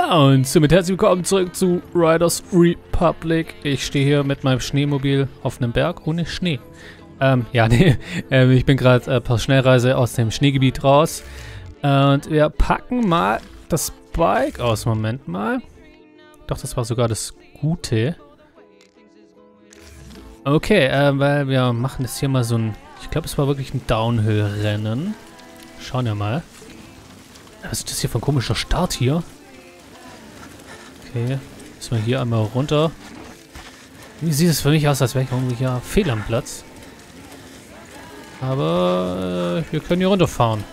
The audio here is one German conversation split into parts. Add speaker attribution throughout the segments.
Speaker 1: Ja, und somit herzlich willkommen zurück zu Riders Republic. Ich stehe hier mit meinem Schneemobil auf einem Berg ohne Schnee. Ich bin gerade per Schnellreise aus dem Schneegebiet raus. Und wir packen mal das Bike aus. Moment mal. Doch, das war sogar das Gute. Okay, weil wir machen jetzt hier mal so ein... Ich glaube, es war wirklich ein Downhill-Rennen. Schauen wir mal. Was ist das hier für ein komischer Start hier? Okay, müssen wir hier einmal runter. Wie sieht es für mich aus, als wäre ich irgendwie hier fehl am Platz. Aber wir können hier runterfahren.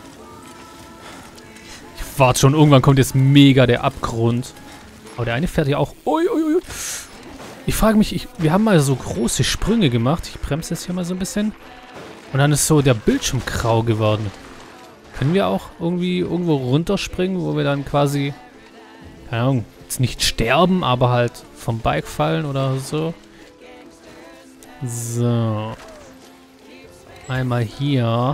Speaker 1: Ich warte schon, irgendwann kommt jetzt mega der Abgrund. Aber der eine fährt ja auch... Uiuiui. Ich frage mich, wir haben mal so große Sprünge gemacht. Ich bremse jetzt hier mal so ein bisschen. Und dann ist so der Bildschirm grau geworden. Können wir auch irgendwie irgendwo runterspringen, wo wir dann quasi, keine Ahnung, jetzt nicht sterben, aber halt vom Bike fallen oder so? So. Einmal hier.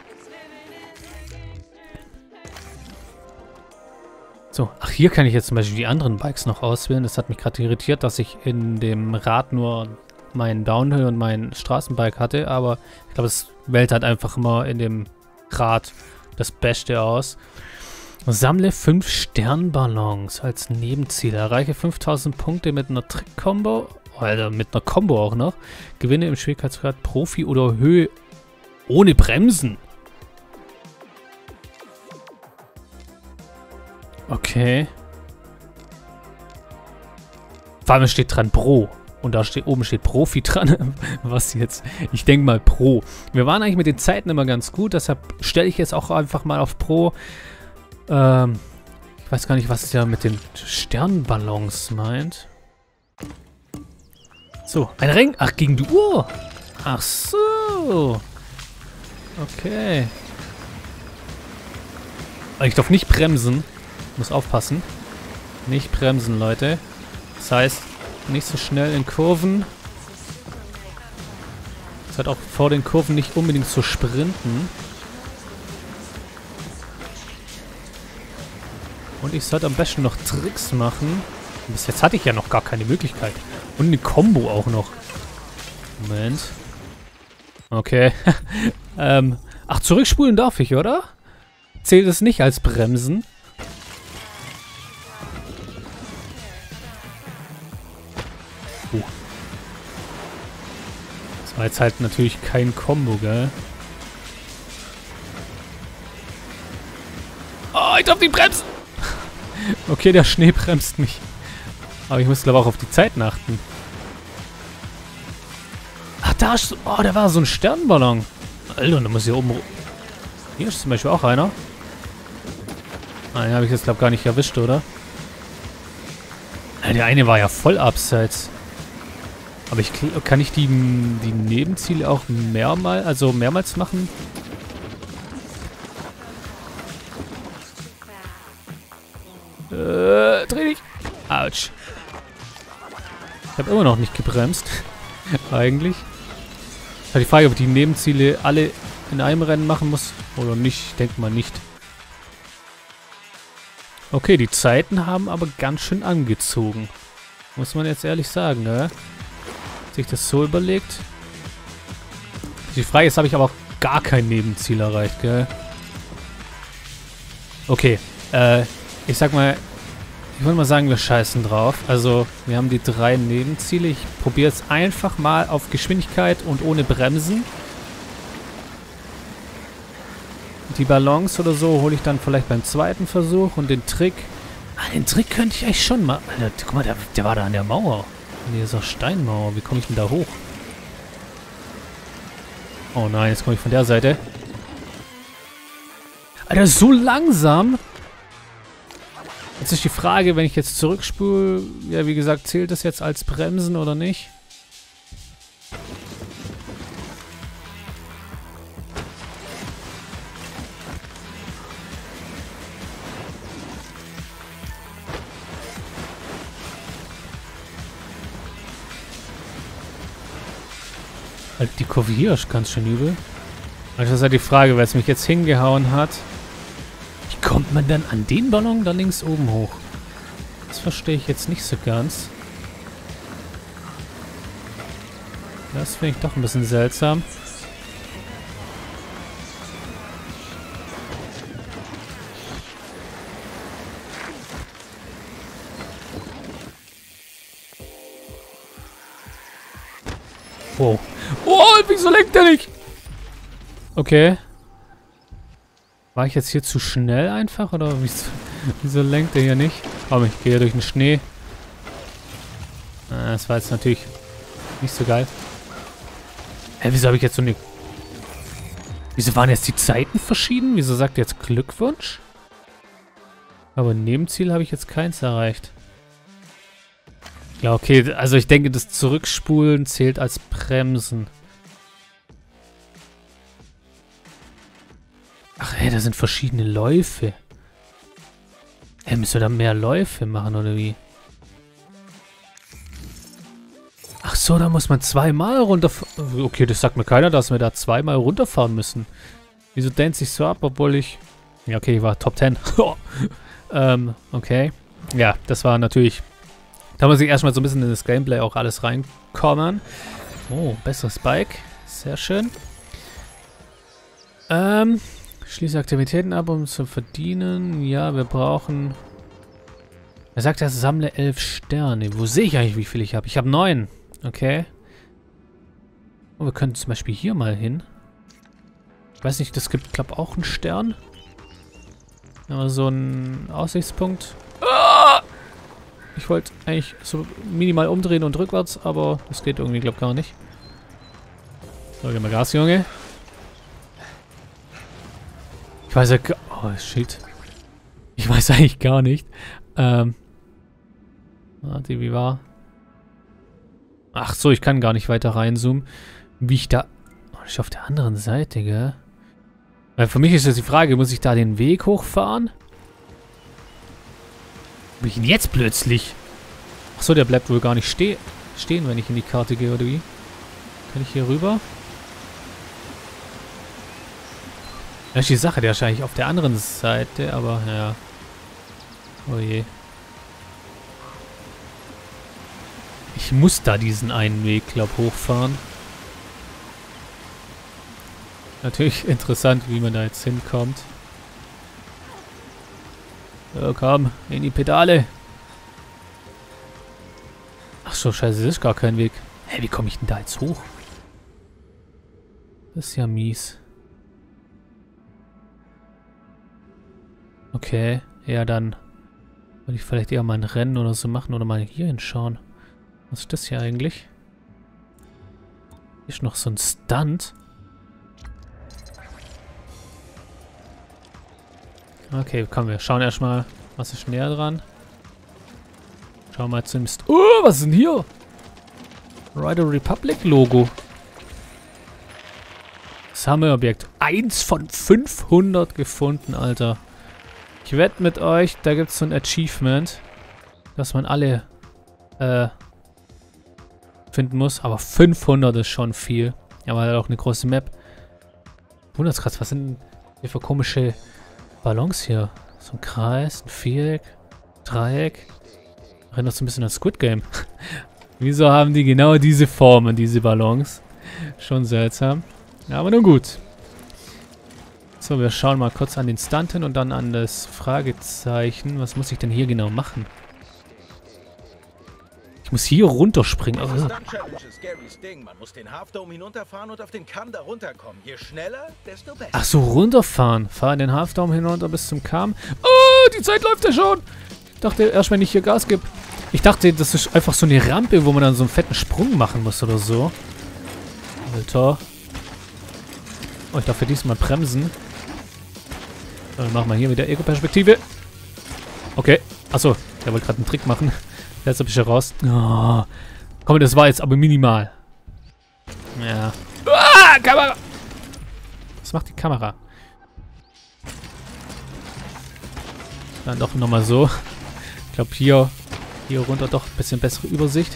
Speaker 1: So, ach, hier kann ich jetzt zum Beispiel die anderen Bikes noch auswählen. Das hat mich gerade irritiert, dass ich in dem Rad nur meinen Downhill und mein Straßenbike hatte, aber ich glaube, es wählt halt einfach immer in dem Rad das Beste aus. Sammle 5 Sternballons als Nebenziel. Erreiche 5000 Punkte mit einer Trick-Kombo. Alter, mit einer Kombo auch noch. Gewinne im Schwierigkeitsgrad Profi oder Höhe ohne Bremsen. Okay. Vor allem steht dran Pro. Und da oben steht Profi dran. Was jetzt? Ich denke mal Pro. Wir waren eigentlich mit den Zeiten immer ganz gut. Deshalb stelle ich jetzt auch einfach mal auf Pro. Ich weiß gar nicht, was es ja mit den Sternballons meint. So, ein Ring. Ach, gegen die Uhr. Ach so. Okay. Ich darf nicht bremsen. Muss aufpassen. Nicht bremsen, Leute. Das heißt, nicht so schnell in Kurven. Es hat auch vor den Kurven nicht unbedingt zu sprinten. Und ich sollte am besten noch Tricks machen. Bis jetzt hatte ich ja noch gar keine Möglichkeit. Und eine Combo auch noch. Moment. Okay. Ach, zurückspulen darf ich, oder? Zählt es nicht als Bremsen? Das war jetzt halt natürlich kein Combo, gell? Oh, ich darf nicht bremsen! Okay, der Schnee bremst mich. Aber ich muss, glaube ich, auch auf die Zeiten achten. Ach, da ist... Oh, da war so ein Sternballon. Alter, da muss hier oben... Hier ist zum Beispiel auch einer. Ah, den habe ich jetzt, glaube ich, gar nicht erwischt, oder? Der eine war ja voll abseits. Aber kann ich die Nebenziele auch mehrmals machen? Dreh dich! Autsch. Ich habe immer noch nicht gebremst. Eigentlich. Ich habe die Frage, ob ich die Nebenziele alle in einem Rennen machen muss oder nicht. Ich denke mal nicht. Okay, die Zeiten haben aber ganz schön angezogen. Muss man jetzt ehrlich sagen, ne? Sich das so überlegt. Die Frage ist, habe ich aber auch gar kein Nebenziel erreicht, gell? Okay, ich sag mal, ich würde mal sagen, wir scheißen drauf. Also, wir haben die 3 Nebenziele. Ich probiere es einfach mal auf Geschwindigkeit und ohne Bremsen. Die Ballons oder so hole ich dann vielleicht beim zweiten Versuch. Und den Trick... Ah, den Trick könnte ich eigentlich schon mal... Alter, guck mal, der war da an der Mauer. An dieser Steinmauer. Wie komme ich denn da hoch? Oh nein, jetzt komme ich von der Seite. Alter, so langsam. Jetzt ist die Frage, wenn ich jetzt zurückspule, ja, wie gesagt, zählt das jetzt als Bremsen oder nicht? Halt, die Kurve hier ist ganz schön übel. Also das ist halt die Frage, weil es mich jetzt hingehauen hat. Wie kommt man dann an den Ballon da links oben hoch? Das verstehe ich jetzt nicht so ganz. Das finde ich doch ein bisschen seltsam. Wow. Oh, wieso lenkt der nicht? Okay. War ich jetzt hier zu schnell einfach? Oder wieso lenkt der hier nicht? Komm, ich gehe durch den Schnee. Das war jetzt natürlich nicht so geil. Hä, wieso habe ich jetzt so eine... Wieso waren jetzt die Zeiten verschieden? Wieso sagt ihr jetzt Glückwunsch? Aber Nebenziel habe ich jetzt keins erreicht. Ja, okay, also ich denke, das Zurückspulen zählt als Bremsen. Ach, ey, da sind verschiedene Läufe. Ey, müssen wir da mehr Läufe machen, oder wie? Ach so, da muss man zweimal runterfahren. Okay, das sagt mir keiner, dass wir da zweimal runterfahren müssen. Wieso dehnt sich so ab, obwohl ich... Ja, okay, ich war Top 10. Okay. Ja, das war natürlich... Da muss ich erstmal so ein bisschen in das Gameplay auch alles reinkommen. Oh, besseres Bike. Sehr schön. Schließe Aktivitäten ab, um zu verdienen. Ja, wir brauchen... Er sagt, er sammle 11 Sterne. Wo sehe ich eigentlich, wie viel ich habe? Ich habe 9. Okay. Oh, wir können zum Beispiel hier mal hin. Ich weiß nicht, das gibt, glaube ich, auch einen Stern. Aber so ein Aussichtspunkt. Ah! Ich wollte eigentlich so minimal umdrehen und rückwärts, aber das geht irgendwie, glaube ich, gar nicht. So, gib mal Gas, Junge. Ich weiß ja gar... Oh, shit. Ich weiß eigentlich gar nicht. Warte, wie war... Ach so, ich kann gar nicht weiter reinzoomen. Wie ich da... Oh, ich auf der anderen Seite, gell? Weil für mich ist jetzt die Frage, muss ich da den Weg hochfahren? Wo bin ich denn jetzt plötzlich? Achso, der bleibt wohl gar nicht stehen, wenn ich in die Karte gehe, oder wie? Kann ich hier rüber? Das ist die Sache, der ist wahrscheinlich auf der anderen Seite, aber ja. Oh je. Ich muss da diesen einen Weg, glaube ich, hochfahren. Natürlich interessant, wie man da jetzt hinkommt. So, komm, in die Pedale. Ach so, scheiße, das ist gar kein Weg. Hä, wie komme ich denn da jetzt hoch? Das ist ja mies. Okay, ja dann würde ich vielleicht eher mal ein Rennen oder so machen oder mal hier hinschauen. Was ist das hier eigentlich? Hier ist noch so ein Stunt. Okay, komm, wir schauen erstmal, was ist näher dran. Schauen wir mal zumindest... Oh, was ist denn hier? Rider Republic Logo. Sammelobjekt. 1 von 500 gefunden, Alter. Ich wette mit euch, da gibt es so ein Achievement, dass man alle finden muss. Aber 500 ist schon viel. Ja, aber halt auch eine große Map. Wundert's, was sind hier für komische Ballons hier? So ein Kreis, ein Viereck, Dreieck. Erinnert so ein bisschen an Squid Game. Wieso haben die genau diese Formen, diese Ballons? Schon seltsam. Ja, aber nun gut. So, wir schauen mal kurz an den Stunt hin und dann an das Fragezeichen. Was muss ich denn hier genau machen? Ich muss hier runterspringen.
Speaker 2: Das Stunt-Challenge ist Garys Ding. Man muss den Half Dome hinunterfahren und auf den Kamm da runterkommen. Je schneller, desto besser.
Speaker 1: Ach so, runterfahren. Fahren den Half Dome hinunter bis zum Kamm. Oh, die Zeit läuft ja schon. Ich dachte erst, wenn ich hier Gas gebe. Ich dachte, das ist einfach so eine Rampe, wo man dann so einen fetten Sprung machen muss oder so. Alter. Oh, ich darf für diesmal bremsen. So, dann machen wir hier wieder Ego-Perspektive. Okay. Achso, der wollte gerade einen Trick machen. Jetzt bin ich raus. Oh. Komm, das war jetzt aber minimal. Ja. Ah, Kamera! Was macht die Kamera? Dann doch nochmal so. Ich glaube, hier runter doch ein bisschen bessere Übersicht.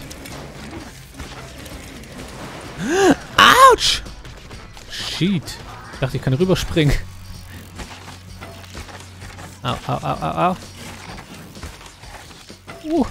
Speaker 1: Autsch! Shit. Ich dachte, ich kann rüberspringen. Au, au, au, au, au.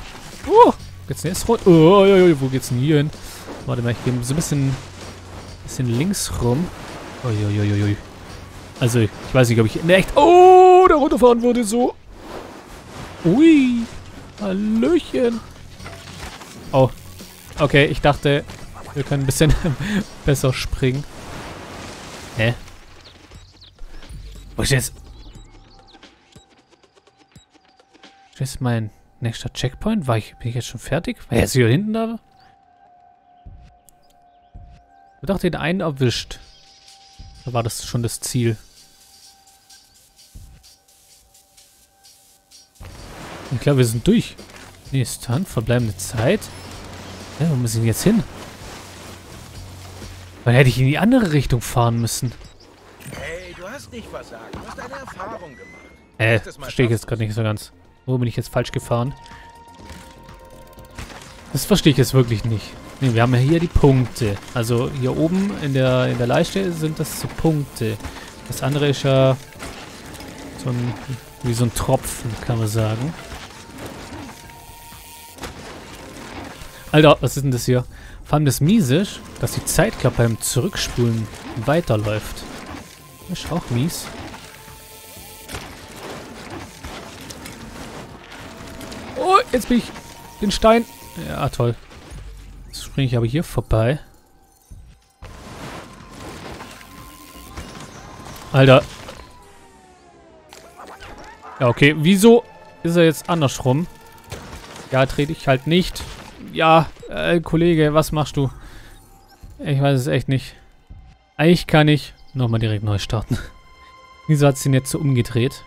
Speaker 1: geht's denn jetzt rot? Oh, wo geht's denn hier hin? Warte mal, ich gehe so ein bisschen links rum. Uiuiuiui. Also, ich weiß nicht, ob ich in echt... Oh, da runterfahren würde so. Ui. Hallöchen. Oh. Okay, ich dachte, wir können ein bisschen besser springen. Hä? Wo ist jetzt? Wo ist mein nächster Checkpoint? Bin ich jetzt schon fertig? War jetzt hier hinten da? Ich dachte, den einen erwischt. Da war das schon das Ziel. Ich glaube, wir sind durch. Nee, Stunt, verbleibende Zeit. Ja, wo müssen wir jetzt hin? Weil hätte ich in die andere Richtung fahren müssen.
Speaker 2: Hey, du hast nicht versagt. Du hast eine Erfahrung gemacht.
Speaker 1: Verstehe ich jetzt gerade nicht so ganz. Wo bin ich jetzt falsch gefahren? Das verstehe ich jetzt wirklich nicht. Ne, wir haben ja hier die Punkte. Also hier oben in der Leiste sind das so Punkte. Das andere ist ja wie so ein Tropfen, kann man sagen. Alter, was ist denn das hier? Vor allem das Miese ist, dass die Zeit, glaube beim Zurückspulen weiterläuft. Das ist auch mies. Oh, jetzt bin ich den Stein. Ja, toll. Jetzt springe ich aber hier vorbei. Alter. Ja, okay. Wieso ist er jetzt andersrum? Ja, trete ich halt nicht. Ja, Kollege, was machst du? Ich weiß es echt nicht. Eigentlich kann ich nochmal direkt neu starten. Wieso hat es ihn jetzt so umgedreht?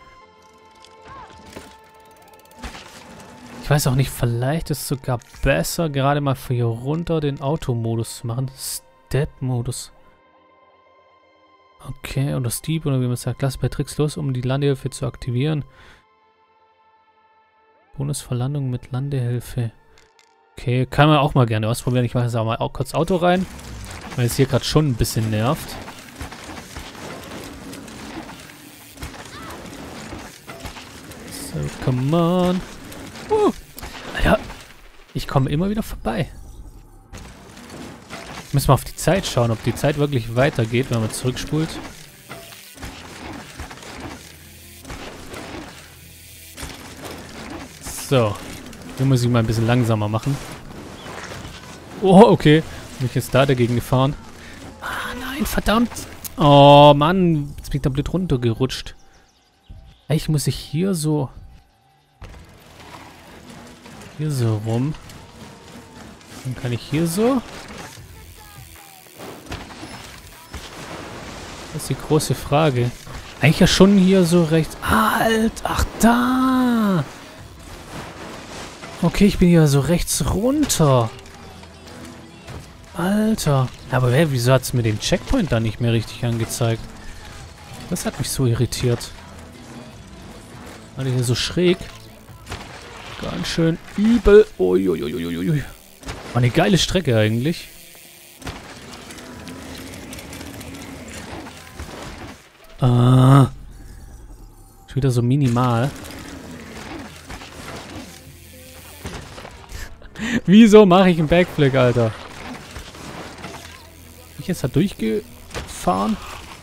Speaker 1: Ich weiß auch nicht, vielleicht ist es sogar besser, gerade mal für hier runter den Automodus zu machen. Step-Modus. Okay, oder Steep, oder wie man sagt, lass bei Tricks los, um die Landehilfe zu aktivieren. Bonusverlandung mit Landehilfe. Okay, kann man auch mal gerne ausprobieren. Ich mache jetzt auch mal kurz Auto rein, weil es hier gerade schon ein bisschen nervt. So, come on. Alter, ich komme immer wieder vorbei. Müssen wir auf die Zeit schauen, ob die Zeit wirklich weitergeht, wenn man zurückspult. So. Hier muss ich mal ein bisschen langsamer machen. Oh, okay. Bin ich jetzt da dagegen gefahren? Ah, nein, verdammt. Oh, Mann. Jetzt bin ich da blöd runtergerutscht. Eigentlich muss ich hier so... Hier so rum. Dann kann ich hier so... Das ist die große Frage. Eigentlich ja schon hier so rechts... Halt! Ach, da! Okay, ich bin hier so rechts runter. Alter. Aber wieso hat es mir den Checkpoint da nicht mehr richtig angezeigt? Das hat mich so irritiert. War der hier so schräg? Ganz schön übel. Uiuiuiui. War eine geile Strecke eigentlich. Ah. Ist wieder so minimal. Wieso mache ich einen Backflip, Alter? Bin ich jetzt da durchgefahren?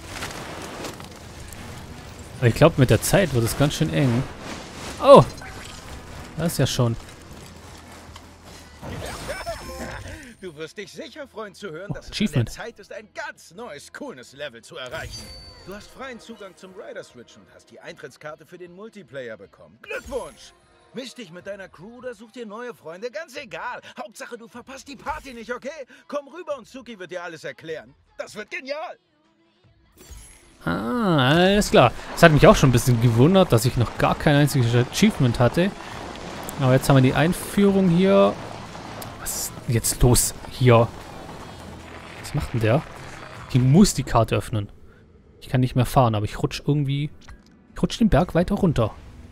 Speaker 1: Aber ich glaube, mit der Zeit wird es ganz schön eng. Oh! Das ist ja schon.
Speaker 2: Du wirst dich sicher freuen zu hören, dass es an
Speaker 1: Achievement.
Speaker 2: der Zeit ist, ein ganz neues Coolness-Level zu erreichen. Du hast freien Zugang zum Rider-Switch und hast die Eintrittskarte für den Multiplayer bekommen. Glückwunsch! Misch dich mit deiner Crew oder such dir neue Freunde, ganz egal. Hauptsache, du verpasst die Party nicht, okay? Komm rüber und Suki wird dir alles erklären. Das wird genial!
Speaker 1: Ah, alles klar. Das hat mich auch schon ein bisschen gewundert, dass ich noch gar kein einziges Achievement hatte. Aber jetzt haben wir die Einführung hier. Was ist jetzt los hier? Was macht denn der? Ich muss die Karte öffnen. Ich kann nicht mehr fahren, aber ich rutsche irgendwie... Ich rutsche den Berg weiter runter.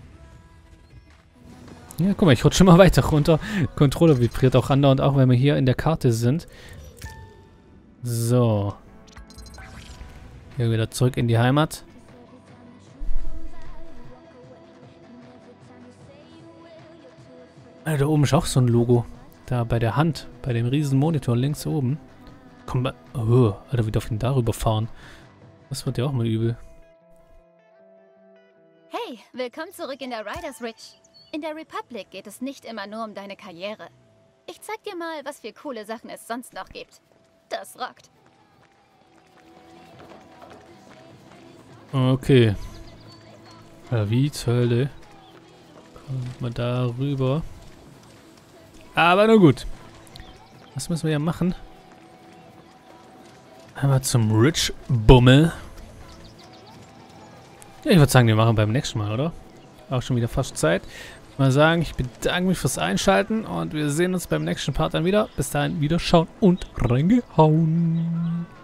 Speaker 1: Ja, guck mal, ich rutsche immer weiter runter. Controller vibriert auch andauernd, auch wenn wir hier in der Karte sind. So. Hier wieder zurück in die Heimat. Da oben ist auch so ein Logo. Da bei der Hand, bei dem riesen Monitor links oben. Komm mal. Oh, Alter, wie darf ich denn darüber fahren? Das wird ja auch mal übel.
Speaker 3: Hey, willkommen zurück in der Riders Ridge. In der Republic geht es nicht immer nur um deine Karriere. Ich zeig dir mal, was für coole Sachen es sonst noch gibt. Das rockt.
Speaker 1: Okay. Ja, wie zur Hölle kommt man da rüber? Aber na gut. Was müssen wir ja machen? Einmal zum Rich-Bummel. Ja, ich würde sagen, wir machen beim nächsten Mal, oder? Auch schon wieder fast Zeit. Mal sagen, ich bedanke mich fürs Einschalten und wir sehen uns beim nächsten Part dann wieder. Bis dahin wieder schauen und reingehauen.